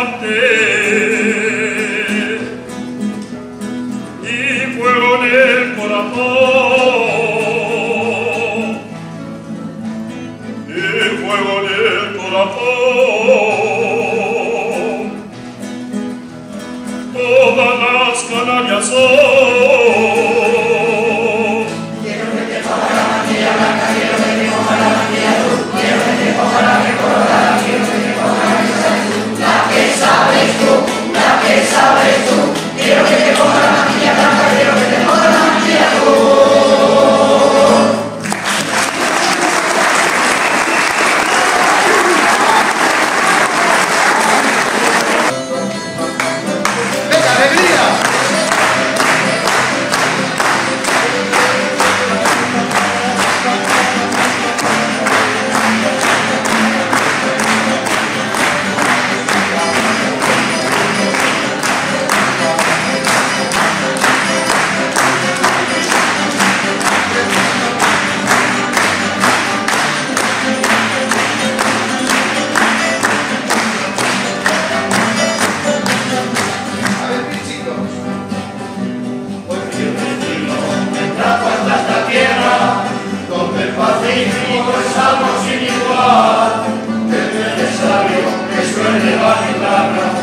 levanté y fuego en el corazón, y fuego en el corazón. Todas las canarias son. Quiero que te ponga la mantilla blanca, quiero que te ponga la mantilla azul, quiero que te ponga la recolorada, quiero que te ponga la misa azul. La que sabes tú, la que sabes tú. Quiero que te ponga la mantilla blanca, quiero que te ponga la mantilla azul. Estamos sin igual, es necesario que suene la guitarra.